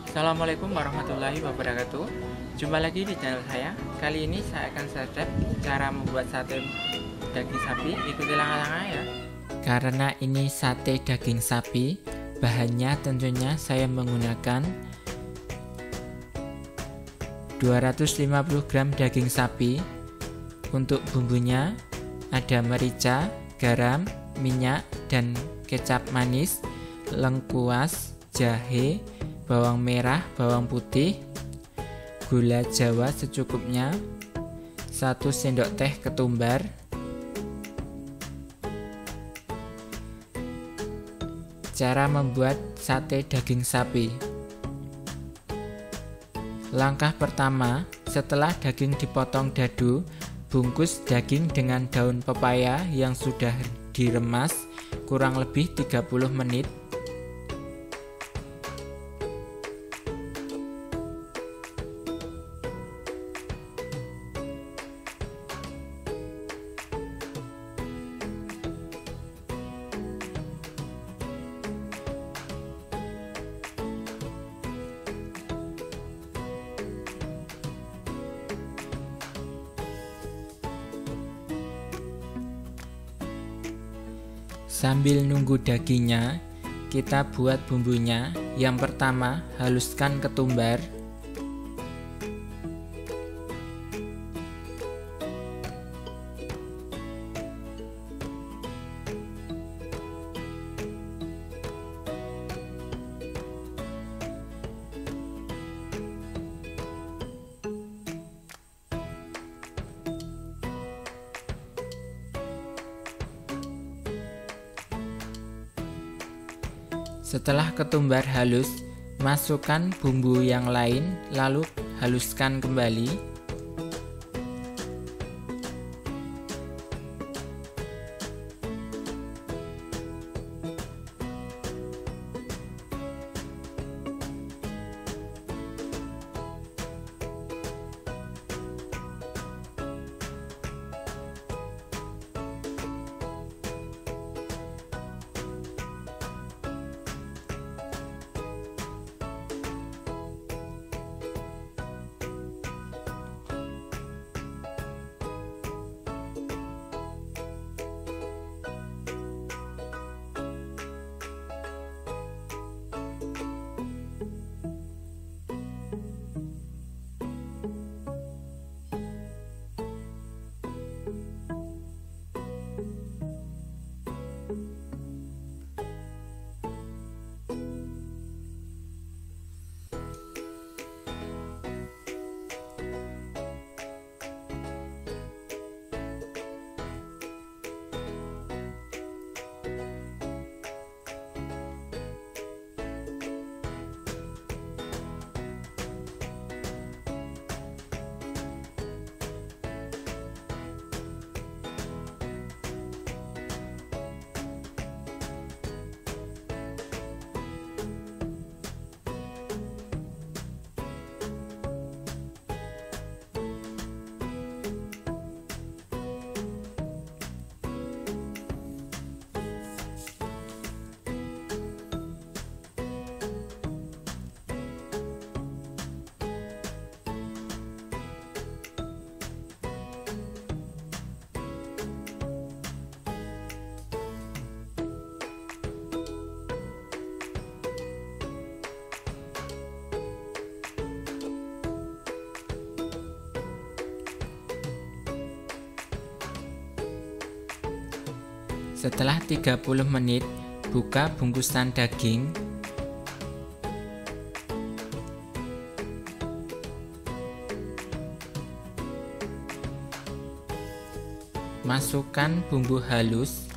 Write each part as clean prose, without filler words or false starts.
Assalamualaikum warahmatullahi wabarakatuh. Jumpa lagi di channel saya. Kali ini saya akan share cara membuat sate daging sapi. Ikuti langkah-langkah ya. Karena ini sate daging sapi, bahannya tentunya saya menggunakan 250 gram daging sapi. Untuk bumbunya ada merica, garam, minyak, dan kecap manis, lengkuas, jahe, bawang merah, bawang putih, gula jawa secukupnya, 1 sendok teh ketumbar, cara membuat sate daging sapi. Langkah pertama, setelah daging dipotong dadu, bungkus daging dengan daun pepaya yang sudah diremas kurang lebih 30 menit. Sambil nunggu dagingnya, kita buat bumbunya. Yang pertama, haluskan ketumbar. Setelah ketumbar halus, masukkan bumbu yang lain, lalu haluskan kembali. Setelah 30 menit, buka bungkusan daging. Masukkan bumbu halus.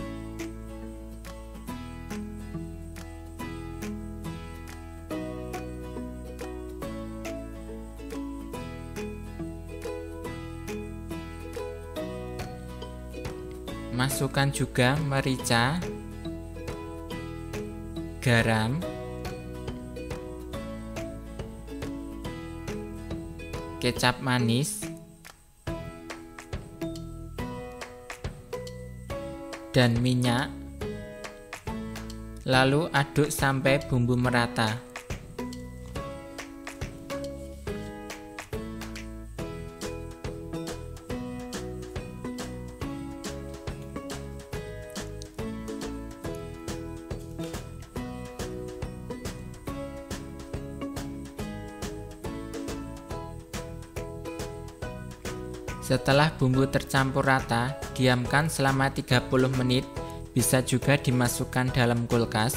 Masukkan juga merica, garam, kecap manis, dan minyak. Lalu aduk sampai bumbu merata. Setelah bumbu tercampur rata, diamkan selama 30 menit, bisa juga dimasukkan dalam kulkas.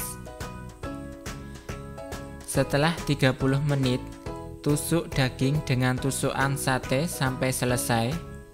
Setelah 30 menit, tusuk daging dengan tusukan sate sampai selesai.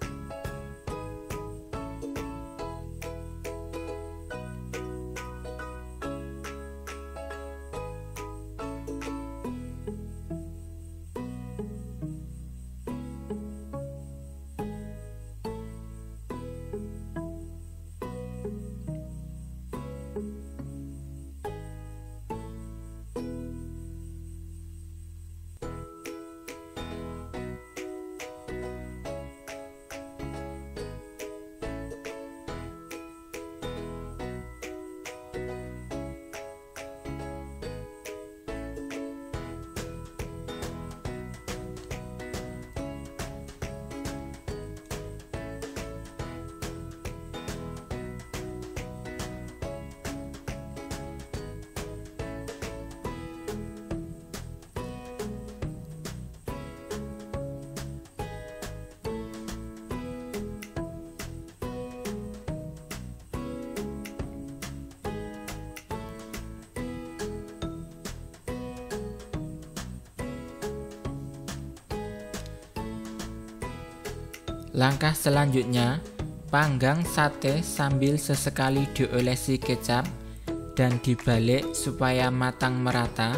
Langkah selanjutnya, panggang sate sambil sesekali diolesi kecap dan dibalik supaya matang merata.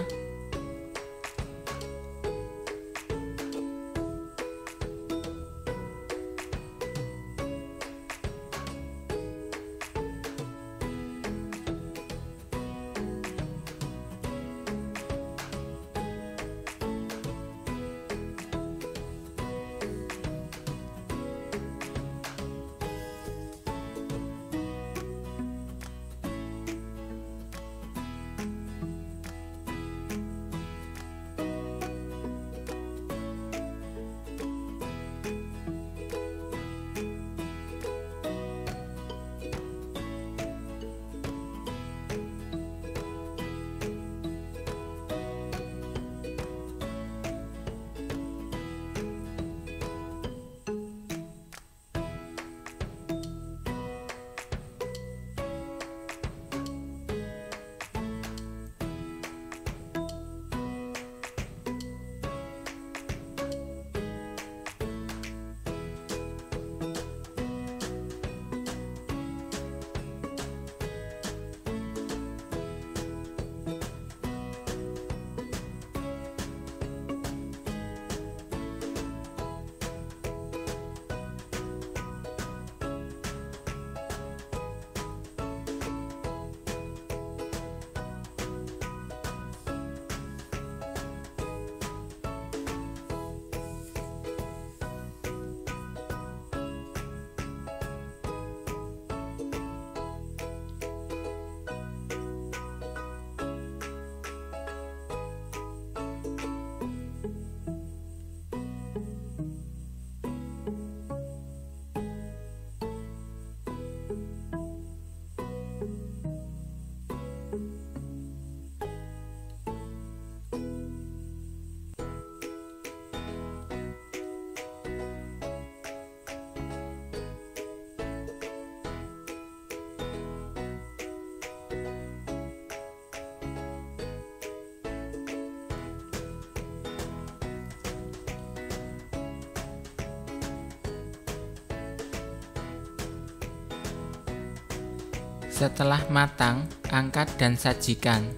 Setelah matang, angkat dan sajikan.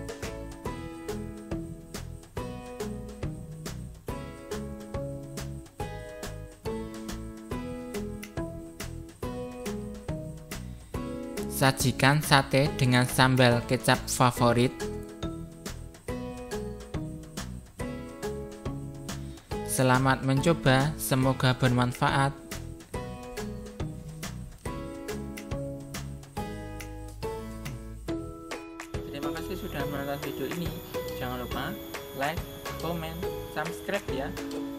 Sajikan sate dengan sambal kecap favorit. Selamat mencoba, semoga bermanfaat. Terima kasih sudah menonton video ini. Jangan lupa like, comment, subscribe ya.